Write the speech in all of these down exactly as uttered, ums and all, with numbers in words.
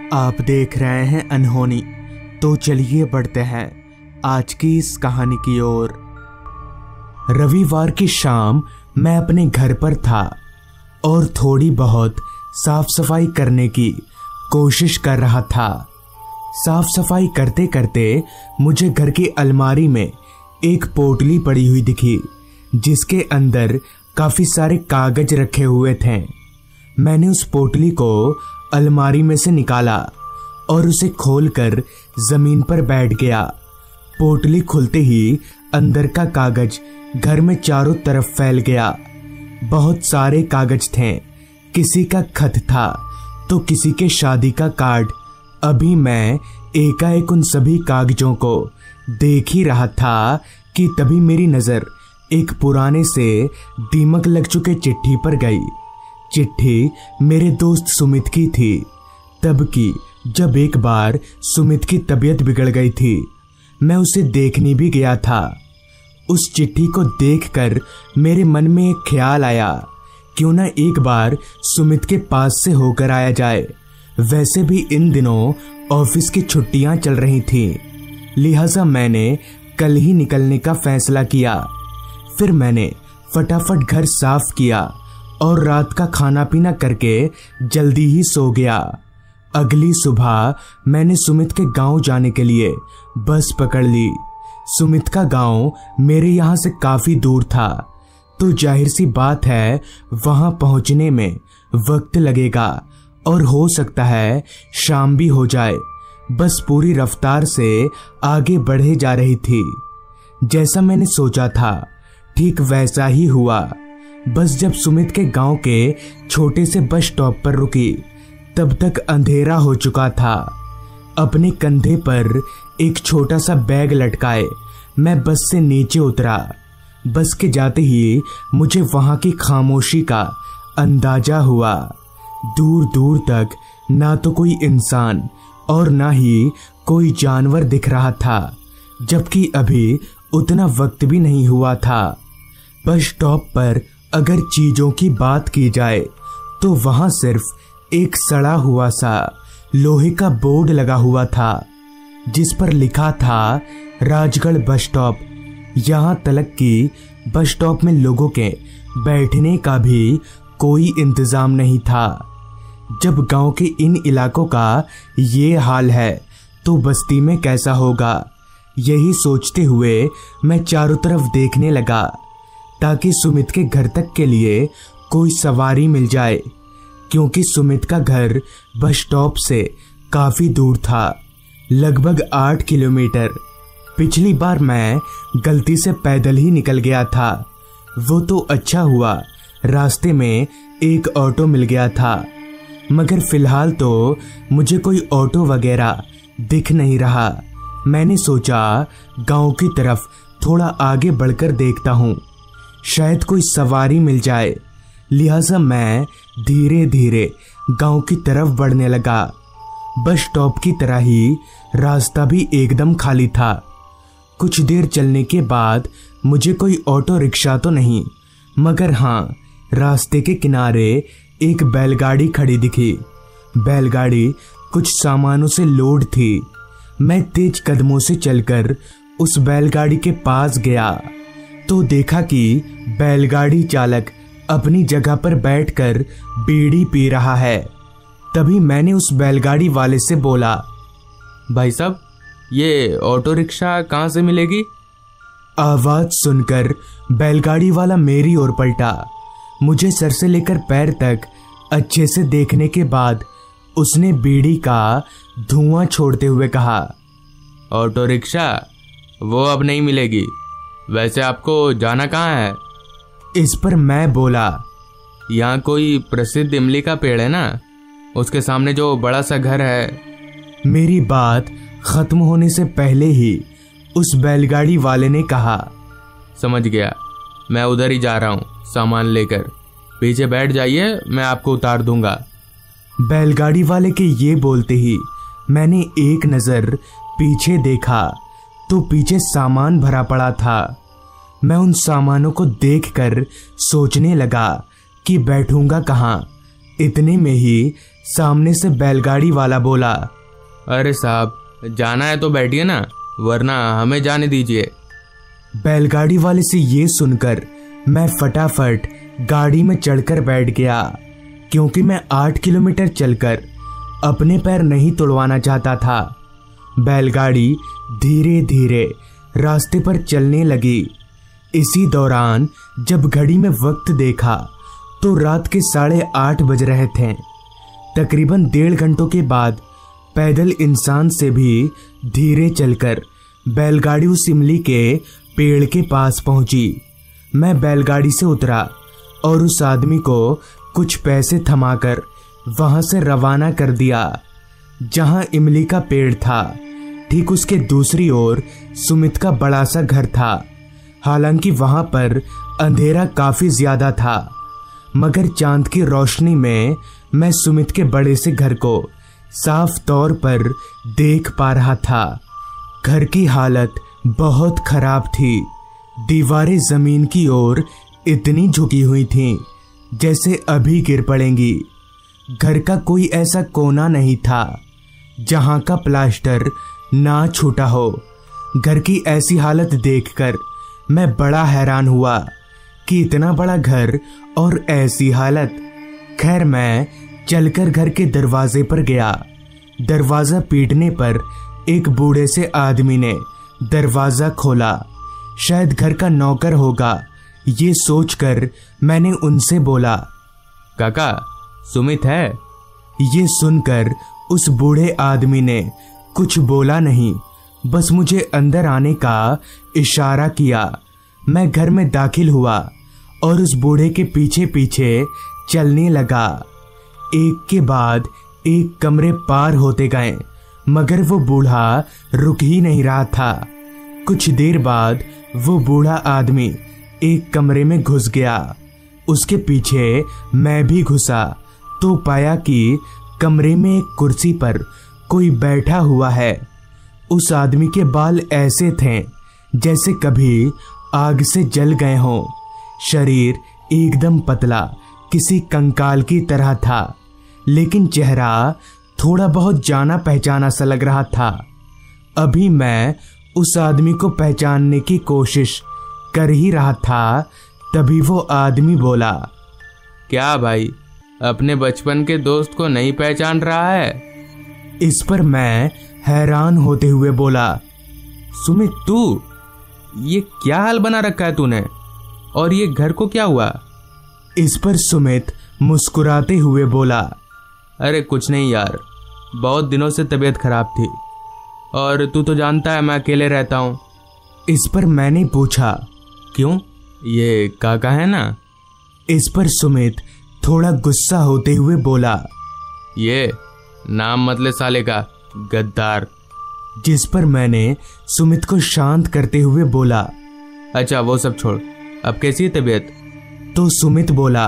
आप देख रहे हैं अनहोनी। तो चलिए बढ़ते हैं आज की इस कहानी की ओर। रविवार की शाम मैं अपने घर पर था और थोड़ी बहुत साफ सफाई करने की कोशिश कर रहा था। साफ सफाई करते करते मुझे घर की अलमारी में एक पोटली पड़ी हुई दिखी जिसके अंदर काफी सारे कागज रखे हुए थे। मैंने उस पोटली को अलमारी में से निकाला और उसे खोलकर जमीन पर बैठ गया। पोटली खुलते ही अंदर का कागज घर में चारों तरफ फैल गया। बहुत सारे कागज थे, किसी का खत था तो किसी के शादी का कार्ड। अभी मैं एकाएक उन सभी कागजों को देख ही रहा था कि तभी मेरी नजर एक पुराने से दीमक लग चुके चिट्ठी पर गई। चिट्ठी मेरे दोस्त सुमित की थी, तब की जब एक बार सुमित की तबीयत बिगड़ गई थी। मैं उसे देखने भी गया था। उस चिट्ठी को देखकर मेरे मन में एक ख्याल आया, क्यों ना एक बार सुमित के पास से होकर आया जाए। वैसे भी इन दिनों ऑफिस की छुट्टियां चल रही थी, लिहाजा मैंने कल ही निकलने का फैसला किया। फिर मैंने फटाफट घर साफ किया और रात का खाना पीना करके जल्दी ही सो गया। अगली सुबह मैंने सुमित के गांव जाने के लिए बस पकड़ ली। सुमित का गांव मेरे यहाँ से काफी दूर था, तो जाहिर सी बात है वहां पहुंचने में वक्त लगेगा और हो सकता है शाम भी हो जाए। बस पूरी रफ्तार से आगे बढ़े जा रही थी। जैसा मैंने सोचा था ठीक वैसा ही हुआ। बस जब सुमित के गांव के छोटे से बस स्टॉप पर रुकी तब तक अंधेरा हो चुका था। अपने कंधे पर एक छोटा सा बैग लटकाए मैं बस से नीचे उतरा। बस के जाते ही मुझे वहां की खामोशी का अंदाजा हुआ। दूर दूर तक ना तो कोई इंसान और ना ही कोई जानवर दिख रहा था, जबकि अभी उतना वक्त भी नहीं हुआ था। बस स्टॉप पर अगर चीजों की बात की जाए तो वहां सिर्फ एक सड़ा हुआ सा लोहे का बोर्ड लगा हुआ था जिस पर लिखा था राजगढ़ बस स्टॉप। यहां तलक कि बस स्टॉप में लोगों के बैठने का भी कोई इंतजाम नहीं था। जब गांव के इन इलाकों का ये हाल है तो बस्ती में कैसा होगा, यही सोचते हुए मैं चारों तरफ देखने लगा ताकि सुमित के घर तक के लिए कोई सवारी मिल जाए, क्योंकि सुमित का घर बस स्टॉप से काफी दूर था, लगभग आठ किलोमीटर। पिछली बार मैं गलती से पैदल ही निकल गया था। वो तो अच्छा हुआ रास्ते में एक ऑटो मिल गया था, मगर फिलहाल तो मुझे कोई ऑटो वगैरह दिख नहीं रहा। मैंने सोचा गांव की तरफ थोड़ा आगे बढ़कर देखता हूँ, शायद कोई सवारी मिल जाए। लिहाजा मैं धीरे धीरे गांव की तरफ बढ़ने लगा। बस स्टॉप की तरह ही रास्ता भी एकदम खाली था। कुछ देर चलने के बाद मुझे कोई ऑटो रिक्शा तो नहीं, मगर हाँ रास्ते के किनारे एक बैलगाड़ी खड़ी दिखी। बैलगाड़ी कुछ सामानों से लोड थी। मैं तेज कदमों से चलकर उस बैलगाड़ी के पास गया तो देखा कि बैलगाड़ी चालक अपनी जगह पर बैठकर बीड़ी पी रहा है। तभी मैंने उस बैलगाड़ी वाले से बोला, भाई साहब ये ऑटो रिक्शा कहाँ से मिलेगी? आवाज सुनकर बैलगाड़ी वाला मेरी ओर पलटा। मुझे सर से लेकर पैर तक अच्छे से देखने के बाद उसने बीड़ी का धुआं छोड़ते हुए कहा, ऑटो रिक्शा वो अब नहीं मिलेगी। वैसे आपको जाना कहाँ है? इस पर मैं बोला, यहाँ कोई प्रसिद्ध इमली का पेड़ है ना, उसके सामने जो बड़ा सा घर है। मेरी बात खत्म होने से पहले ही उस बैलगाड़ी वाले ने कहा, समझ गया, मैं उधर ही जा रहा हूँ सामान लेकर। पीछे बैठ जाइए, मैं आपको उतार दूंगा। बैलगाड़ी वाले के ये बोलते ही मैंने एक नजर पीछे देखा तो पीछे सामान भरा पड़ा था। मैं उन सामानों को देखकर सोचने लगा कि बैठूंगा कहाँ। इतने में ही सामने से बैलगाड़ी वाला बोला, अरे साहब, जाना है तो बैठिए ना, वरना हमें जाने दीजिए। बैलगाड़ी वाले से ये सुनकर मैं फटाफट गाड़ी में चढ़कर बैठ गया, क्योंकि मैं आठ किलोमीटर चलकर अपने पैर नहीं तुड़वाना चाहता था। बैलगाड़ी धीरे धीरे रास्ते पर चलने लगी। इसी दौरान जब घड़ी में वक्त देखा तो रात के साढ़े आठ बज रहे थे। तकरीबन डेढ़ घंटों के बाद पैदल इंसान से भी धीरे चलकर बैलगाड़ी उस इमली के पेड़ के पास पहुंची। मैं बैलगाड़ी से उतरा और उस आदमी को कुछ पैसे थमाकर वहां से रवाना कर दिया। जहां इमली का पेड़ था, ठीक उसके दूसरी ओर सुमित का बड़ा सा घर था। हालांकि वहां पर अंधेरा काफी ज्यादा था, मगर चांद की रोशनी में मैं सुमित के बड़े से घर को साफ तौर पर देख पा रहा था। घर की हालत बहुत खराब थी। दीवारें जमीन की ओर इतनी झुकी हुई थीं जैसे अभी गिर पड़ेंगी। घर का कोई ऐसा कोना नहीं था जहां का प्लास्टर ना छूटा हो। घर की ऐसी हालत देखकर मैं बड़ा हैरान हुआ कि इतना बड़ा घर और ऐसी हालत। खैर, मैं चलकर घर के दरवाजे पर गया। दरवाजा पीटने पर एक बूढ़े से आदमी ने दरवाजा खोला। शायद घर का नौकर होगा, ये सोचकर मैंने उनसे बोला, काका, सुमित है? ये सुनकर उस बूढ़े आदमी ने कुछ बोला नहीं, बस मुझे अंदर आने का इशारा किया। मैं घर में दाखिल हुआ और उस बूढ़े के पीछे पीछे चलने लगा। एक के बाद एक कमरे पार होते गए, मगर वो बूढ़ा रुक ही नहीं रहा था। कुछ देर बाद वो बूढ़ा आदमी एक कमरे में घुस गया। उसके पीछे मैं भी घुसा तो पाया कि कमरे में एक कुर्सी पर कोई बैठा हुआ है। उस आदमी के बाल ऐसे थे जैसे कभी आग से जल गए हों। शरीर एकदम पतला, किसी कंकाल की तरह था, लेकिन चेहरा थोड़ा बहुत जाना पहचाना सा लग रहा था। अभी मैं उस आदमी को पहचानने की कोशिश कर ही रहा था, तभी वो आदमी बोला, क्या भाई, अपने बचपन के दोस्त को नहीं पहचान रहा है? इस पर मैं हैरान होते हुए बोला, सुमित, तू ये क्या हाल बना रखा है तूने? और ये घर को क्या हुआ? इस पर सुमित मुस्कुराते हुए बोला, अरे कुछ नहीं यार, बहुत दिनों से तबीयत खराब थी, और तू तो जानता है मैं अकेले रहता हूँ। इस पर मैंने पूछा, क्यों, ये काका है ना? इस पर सुमित थोड़ा गुस्सा होते हुए बोला, ये नाम मतलब साले का गद्दार। जिस पर मैंने सुमित को शांत करते हुए बोला, अच्छा वो सब छोड़, अब कैसी है तबीयत? तो सुमित बोला,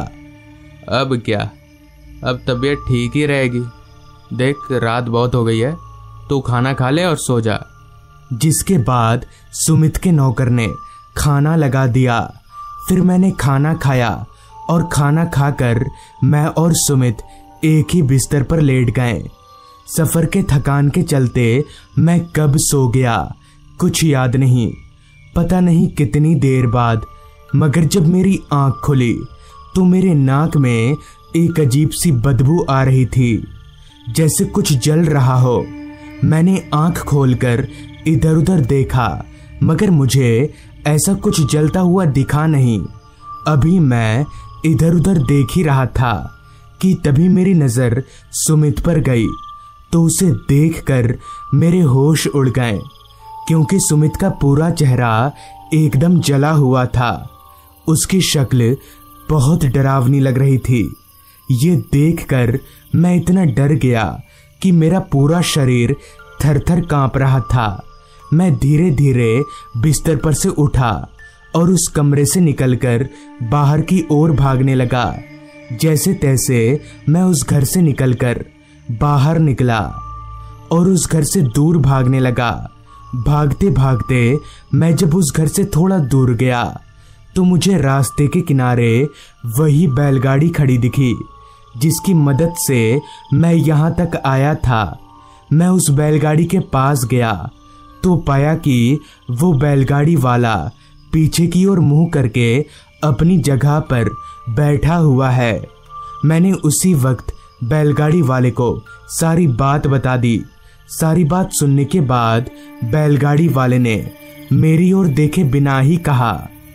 अब क्या, अब तबीयत ठीक ही रहेगी। देख, रात बहुत हो गई है, तू खाना खा ले और सो जा। जिसके बाद सुमित के नौकर ने खाना लगा दिया। फिर मैंने खाना खाया और खाना खाकर मैं और सुमित एक ही बिस्तर पर लेट गए। सफर के थकान के चलते मैं कब सो गया कुछ याद नहीं। पता नहीं कितनी देर बाद, मगर जब मेरी आंख खुली तो मेरे नाक में एक अजीब सी बदबू आ रही थी, जैसे कुछ जल रहा हो। मैंने आंख खोलकर इधर उधर देखा, मगर मुझे ऐसा कुछ जलता हुआ दिखा नहीं। अभी मैं इधर उधर देख ही रहा था कि तभी मेरी नजर सुमित पर गई, तो उसे देखकर मेरे होश उड़ गए, क्योंकि सुमित का पूरा चेहरा एकदम जला हुआ था। उसकी शक्ल बहुत डरावनी लग रही थी। ये देखकर मैं इतना डर गया कि मेरा पूरा शरीर थर थर कांप रहा था। मैं धीरे धीरे बिस्तर पर से उठा और उस कमरे से निकलकर बाहर की ओर भागने लगा। जैसे तैसे मैं उस घर से निकलकर बाहर निकला और उस घर से दूर भागने लगा। भागते भागते मैं जब उस घर से थोड़ा दूर गया तो मुझे रास्ते के किनारे वही बैलगाड़ी खड़ी दिखी जिसकी मदद से मैं यहाँ तक आया था। मैं उस बैलगाड़ी के पास गया तो पाया कि वो बैलगाड़ी वाला पीछे की ओर मुंह करके अपनी जगह पर बैठा हुआ है। मैंने उसी वक्त बैलगाड़ी वाले को सारी बात बता दी। सारी बात सुनने के बाद बैलगाड़ी वाले ने मेरी ओर देखे बिना ही कहा,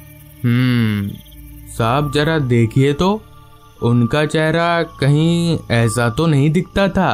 हम्म साहब जरा देखिए तो, उनका चेहरा कहीं ऐसा तो नहीं दिखता था।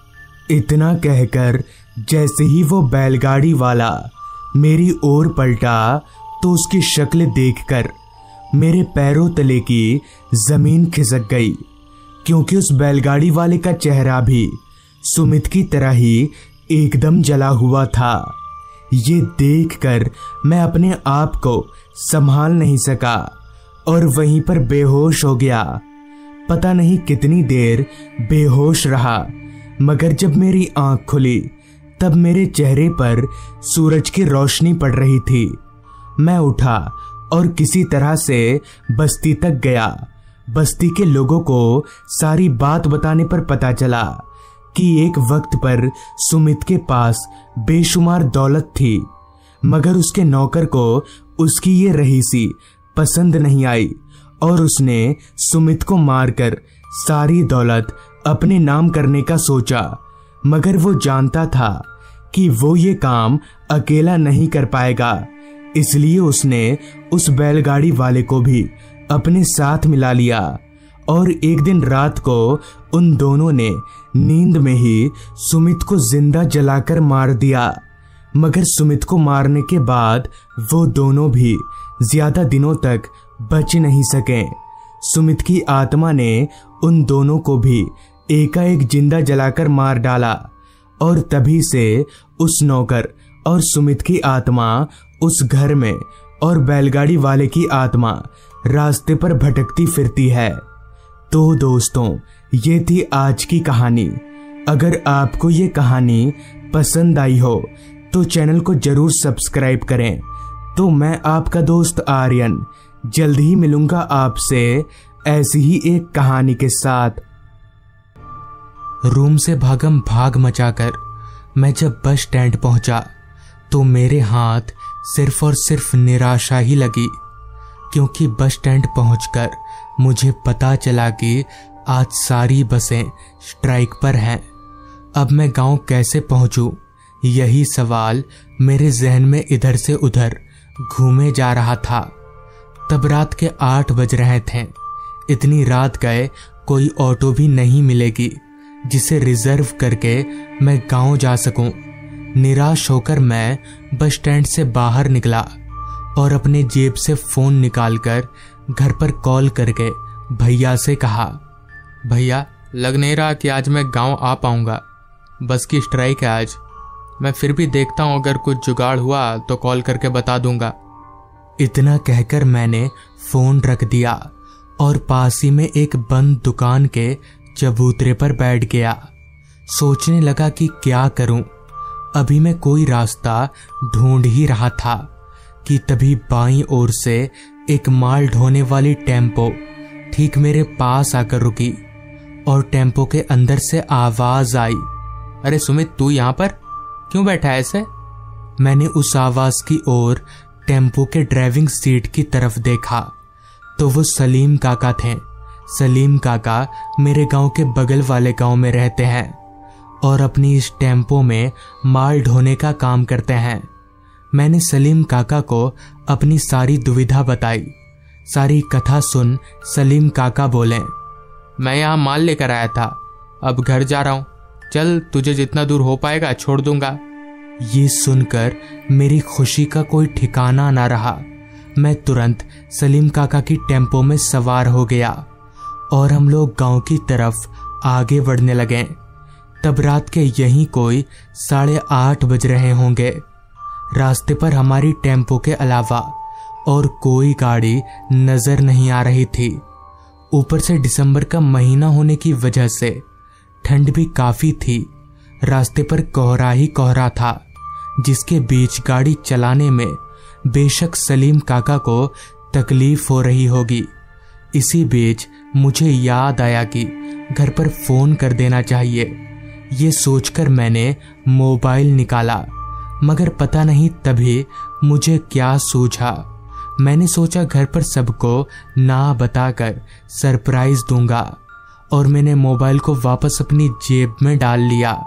इतना कहकर जैसे ही वो बैलगाड़ी वाला मेरी ओर पलटा तो उसकी शक्ल देखकर मेरे पैरों तले की जमीन खिसक गई, क्योंकि उस बैलगाड़ी वाले का चेहरा भी सुमित की तरह ही एकदम जला हुआ था। ये देखकर मैं अपने आप को संभाल नहीं सका और वहीं पर बेहोश हो गया। पता नहीं कितनी देर बेहोश रहा, मगर जब मेरी आंख खुली तब मेरे चेहरे पर सूरज की रोशनी पड़ रही थी। मैं उठा और किसी तरह से बस्ती तक गया। बस्ती के लोगों को सारी बात बताने पर पता चला कि एक वक्त पर सुमित के पास बेशुमार दौलत थी, मगर उसके नौकर को उसकी ये रहीसी पसंद नहीं आई और उसने सुमित को मारकर सारी दौलत अपने नाम करने का सोचा। मगर वो जानता था कि वो ये काम अकेला नहीं कर पाएगा, इसलिए उसने उस बैलगाड़ी वाले को भी अपने साथ मिला लिया और एक दिन रात को उन दोनों ने नींद में ही सुमित को जिंदा जलाकर मार दिया। मगर सुमित को मारने के बाद वो दोनों भी ज्यादा दिनों तक बच नहीं सके। सुमित की आत्मा ने उन दोनों को भी एकाएक जिंदा जलाकर मार डाला और तभी से उस नौकर और सुमित की आत्मा उस घर में और बैलगाड़ी वाले की आत्मा रास्ते पर भटकती फिरती है। तो दोस्तों, ये थी आज की कहानी। अगर आपको ये कहानी पसंद आई हो तो चैनल को जरूर सब्सक्राइब करें। तो मैं आपका दोस्त आर्यन जल्द ही मिलूंगा आपसे ऐसी ही एक कहानी के साथ। रूम से भागम भाग मचाकर मैं जब बस स्टैंड पहुंचा तो मेरे हाथ सिर्फ और सिर्फ निराशा ही लगी, क्योंकि बस स्टैंड पहुंचकर मुझे पता चला कि आज सारी बसें स्ट्राइक पर हैं। अब मैं गांव कैसे पहुंचूं, यही सवाल मेरे जहन में इधर से उधर घूमे जा रहा था। तब रात के आठ बज रहे थे। इतनी रात गए कोई ऑटो भी नहीं मिलेगी जिसे रिजर्व करके मैं गांव जा सकूं। निराश होकर मैं बस स्टैंड से बाहर निकला और अपने जेब से फोन निकालकर घर पर कॉल करके भैया से कहा, भैया लग नहीं रहा कि आज मैं गांव आ पाऊंगा, बस की स्ट्राइक है आज। मैं फिर भी देखता हूं, अगर कुछ जुगाड़ हुआ तो कॉल करके बता दूंगा। इतना कहकर मैंने फोन रख दिया और पास ही में एक बंद दुकान के चबूतरे पर बैठ गया। सोचने लगा कि क्या करूं। अभी मैं कोई रास्ता ढूंढ ही रहा था कि तभी बाईं ओर से एक माल ढोने वाली टेम्पो ठीक मेरे पास आकर रुकी और टेम्पो के अंदर से आवाज आई, अरे सुमित, तू यहाँ पर क्यों बैठा है ऐसे? मैंने उस आवाज की ओर टेम्पो के ड्राइविंग सीट की तरफ देखा तो वो सलीम काका थे। सलीम काका मेरे गांव के बगल वाले गांव में रहते हैं और अपनी इस टेम्पो में माल ढोने का काम करते हैं। मैंने सलीम काका को अपनी सारी दुविधा बताई। सारी कथा सुन सलीम काका बोले, मैं यहाँ माल लेकर आया था, अब घर जा रहा हूँ, चल तुझे जितना दूर हो पाएगा छोड़ दूंगा। ये सुनकर मेरी खुशी का कोई ठिकाना ना रहा। मैं तुरंत सलीम काका की टेम्पो में सवार हो गया और हम लोग गांव की तरफ आगे बढ़ने लगे। तब रात के यहीं कोई साढ़े आठ बज रहे होंगे। रास्ते पर हमारी टेम्पो के अलावा और कोई गाड़ी नजर नहीं आ रही थी। ऊपर से दिसंबर का महीना होने की वजह से ठंड भी काफी थी। रास्ते पर कोहरा ही कोहरा था, जिसके बीच गाड़ी चलाने में बेशक सलीम काका को तकलीफ हो रही होगी, इसी बीच मुझे याद आया कि घर पर फोन कर देना चाहिए। ये सोचकर मैंने मोबाइल निकाला, मगर पता नहीं तभी मुझे क्या सूझा। मैंने सोचा घर पर सबको ना बताकर सरप्राइज दूंगा, और मैंने मोबाइल को वापस अपनी जेब में डाल लिया।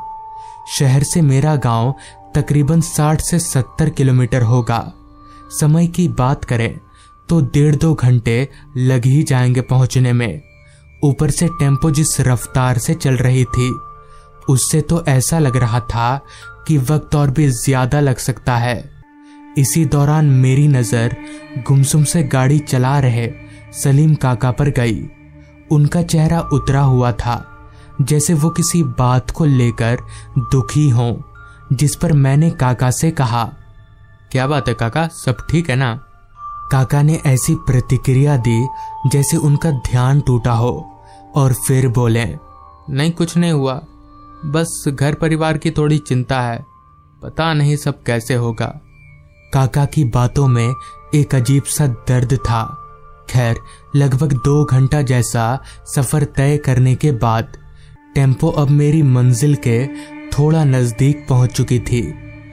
शहर से मेरा गांव तकरीबन साठ से सत्तर किलोमीटर होगा। समय की बात करें तो डेढ़ दो घंटे लग ही जाएंगे पहुंचने में। ऊपर से टेम्पो जिस रफ्तार से चल रही थी, उससे तो ऐसा लग रहा था कि वक्त और भी ज्यादा लग सकता है। इसी दौरान मेरी नजर गुमसुम से गाड़ी चला रहे सलीम काका पर गई। उनका चेहरा उतरा हुआ था, जैसे वो किसी बात को लेकर दुखी हों, जिस पर मैंने काका से कहा, क्या बात है काका, सब ठीक है ना? काका ने ऐसी प्रतिक्रिया दी जैसे उनका ध्यान टूटा हो, और फिर बोले, नहीं कुछ नहीं हुआ, बस घर परिवार की थोड़ी चिंता है, पता नहीं सब कैसे होगा। काका की बातों में एक अजीब सा दर्द था। खैर, लगभग दो घंटा जैसा सफर तय करने के बाद टेम्पो अब मेरी मंजिल के थोड़ा नजदीक पहुंच चुकी थी।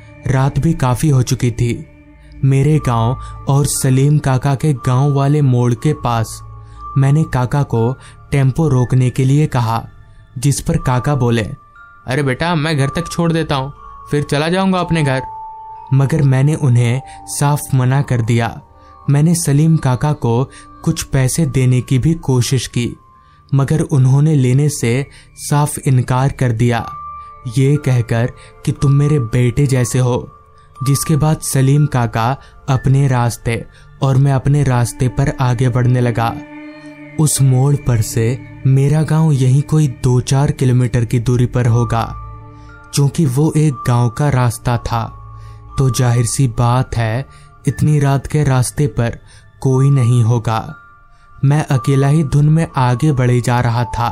रात भी काफी हो चुकी थी। मेरे गांव और सलीम काका के गांव वाले मोड़ के पास मैंने काका को टेम्पो रोकने के लिए कहा, जिस पर काका बोले, अरे बेटा मैं घर तक छोड़ देता हूँ, फिर चला जाऊंगा अपने घर। मगर मैंने उन्हें साफ मना कर दिया। मैंने सलीम काका को कुछ पैसे देने की भी कोशिश की, मगर उन्होंने लेने से साफ इनकार कर दिया, ये कहकर कि तुम मेरे बेटे जैसे हो। जिसके बाद सलीम काका अपने रास्ते और मैं अपने रास्ते पर आगे बढ़ने लगा। उस मोड़ पर से मेरा गांव यहीं कोई दो चार किलोमीटर की दूरी पर होगा। क्योंकि वो एक गांव का रास्ता था, तो जाहिर सी बात है इतनी रात के रास्ते पर कोई नहीं होगा। मैं अकेला ही धुन में आगे बढ़े जा रहा था।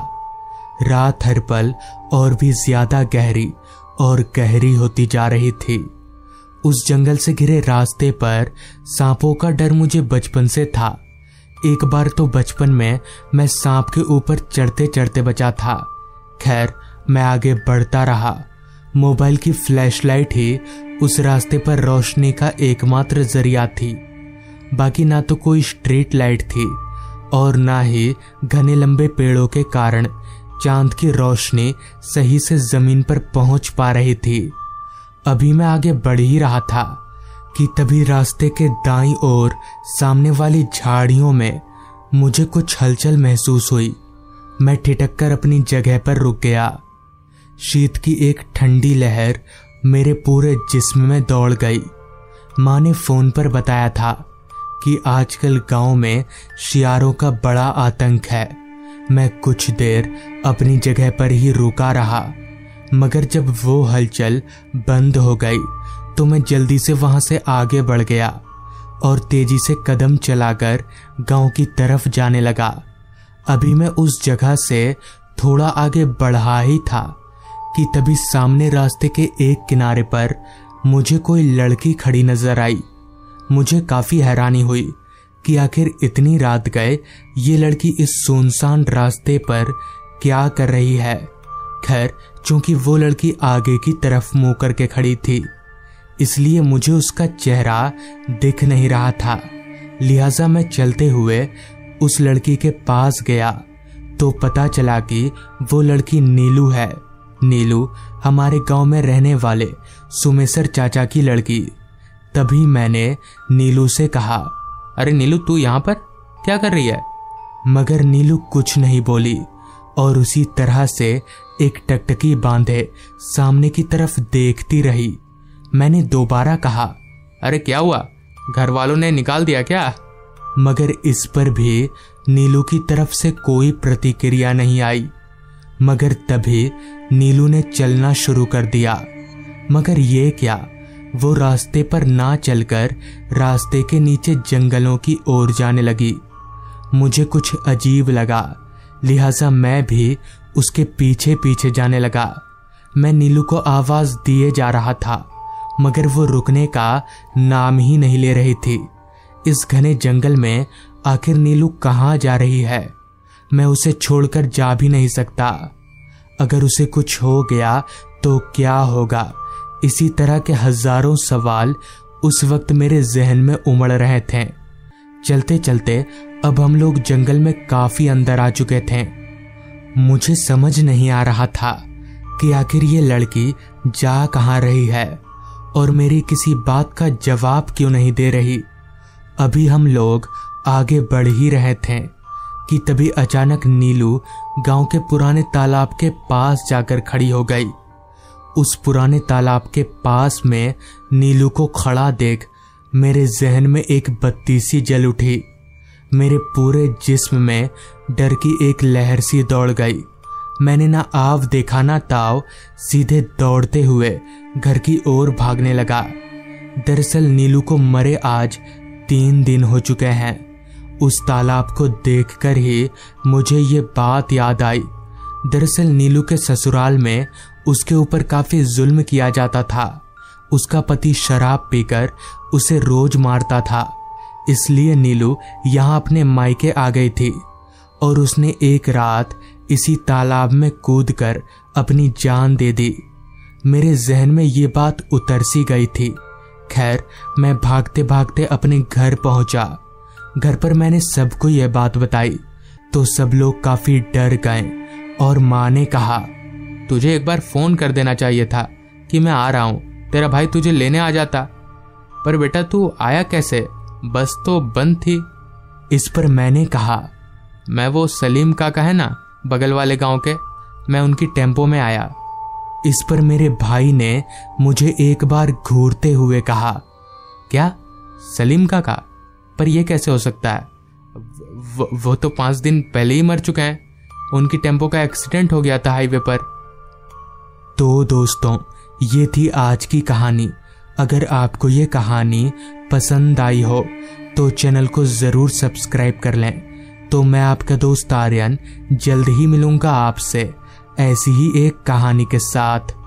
रात हर पल और भी ज्यादा गहरी और गहरी होती जा रही थी। उस जंगल से घिरे रास्ते पर सांपों का डर मुझे बचपन से था। एक बार तो बचपन में मैं सांप के ऊपर चढ़ते चढ़ते बचा था। खैर, मैं आगे बढ़ता रहा। मोबाइल की फ्लैशलाइट ही उस रास्ते पर रोशनी का एकमात्र जरिया थी। बाकी ना तो कोई स्ट्रीट लाइट थी और ना ही घने लंबे पेड़ों के कारण चांद की रोशनी सही से जमीन पर पहुंच पा रही थी। अभी मैं आगे बढ़ ही रहा था कि तभी रास्ते के दाईं ओर सामने वाली झाड़ियों में मुझे कुछ हलचल महसूस हुई। मैं ठिठक कर अपनी जगह पर रुक गया। शीत की एक ठंडी लहर मेरे पूरे जिस्म में दौड़ गई। माँ ने फोन पर बताया था कि आजकल गांव में शियारों का बड़ा आतंक है। मैं कुछ देर अपनी जगह पर ही रुका रहा, मगर जब वो हलचल बंद हो गई तो मैं जल्दी से वहां से आगे बढ़ गया और तेजी से कदम चलाकर गांव की तरफ जाने लगा। अभी मैं उस जगह से थोड़ा आगे बढ़ा ही था कि तभी सामने रास्ते के एक किनारे पर मुझे कोई लड़की खड़ी नजर आई। मुझे काफी हैरानी हुई कि आखिर इतनी रात गए ये लड़की इस सुनसान रास्ते पर क्या कर रही है। खैर, चूंकि वो लड़की आगे की तरफ मुंह करके खड़ी थी, इसलिए मुझे उसका चेहरा दिख नहीं रहा था। लिहाजा मैं चलते हुए उस लड़की के पास गया तो पता चला कि वो लड़की नीलू है। नीलू हमारे गांव में रहने वाले सुमेसर चाचा की लड़की। तभी मैंने नीलू से कहा, अरे नीलू तू यहाँ पर क्या कर रही है? मगर नीलू कुछ नहीं बोली और उसी तरह से एक टकटकी बांधे सामने की तरफ देखती रही। मैंने दोबारा कहा, अरे क्या हुआ, घर वालों ने निकाल दिया क्या? मगर इस पर भी नीलू की तरफ से कोई प्रतिक्रिया नहीं आई। मगर तभी नीलू ने चलना शुरू कर दिया। मगर ये क्या, वो रास्ते पर ना चलकर रास्ते के नीचे जंगलों की ओर जाने लगी। मुझे कुछ अजीब लगा, लिहाजा मैं भी उसके पीछे पीछे जाने लगा। मैं नीलू को आवाज दिए जा रहा था, मगर वो रुकने का नाम ही नहीं ले रही थी। इस घने जंगल में आखिर नीलू कहाँ जा रही है? मैं उसे छोड़कर जा भी नहीं सकता। अगर उसे कुछ हो गया तो क्या होगा? इसी तरह के हजारों सवाल उस वक्त मेरे जहन में उमड़ रहे थे। चलते चलते अब हम लोग जंगल में काफी अंदर आ चुके थे। मुझे समझ नहीं आ रहा था कि आखिर ये लड़की जा कहाँ रही है और मेरी किसी बात का जवाब क्यों नहीं दे रही। अभी हम लोग आगे बढ़ ही रहे थे कि तभी अचानक नीलू गांव के पुराने तालाब के पास जाकर खड़ी हो गई। उस पुराने तालाब के पास में नीलू को खड़ा देख मेरे जहन में एक बत्ती सी जल उठी। मेरे पूरे जिस्म में डर की एक लहर सी दौड़ गई। मैंने ना आव देखा ना ताव, सीधे दौड़ते हुए घर की ओर भागने लगा। दरअसल नीलू को मरे आज तीन दिन हो चुके हैं। उस तालाब को देखकर ही मुझे ये बात याद आई। दरअसल नीलू के ससुराल में उसके ऊपर काफी जुल्म किया जाता था। उसका पति शराब पीकर उसे रोज मारता था। इसलिए नीलू यहाँ अपने मायके आ गई थी और उसने एक रात इसी तालाब में कूदकर अपनी जान दे दी। मेरे जहन में ये बात उतर सी गई थी। खैर, मैं भागते भागते अपने घर पहुंचा। घर पर मैंने सबको यह बात बताई तो सब लोग काफी डर गए और माँ ने कहा, तुझे एक बार फोन कर देना चाहिए था कि मैं आ रहा हूं, तेरा भाई तुझे लेने आ जाता। पर बेटा तू आया कैसे? बस तो बंद थी। इस पर मैंने कहा, मैं वो सलीम काका है ना बगल वाले गांव के, मैं उनकी टेम्पो में आया। इस पर मेरे भाई ने मुझे एक बार घूरते हुए कहा, क्या सलीम काका? पर यह कैसे हो सकता है? वो, वो तो पांच दिन पहले ही मर चुके हैं। उनकी टेम्पो का एक्सीडेंट हो गया था हाईवे पर। तो दोस्तों, ये थी आज की कहानी। अगर आपको ये कहानी पसंद आई हो तो चैनल को ज़रूर सब्सक्राइब कर लें। तो मैं आपका दोस्त आर्यन जल्द ही मिलूंगा आपसे ऐसी ही एक कहानी के साथ।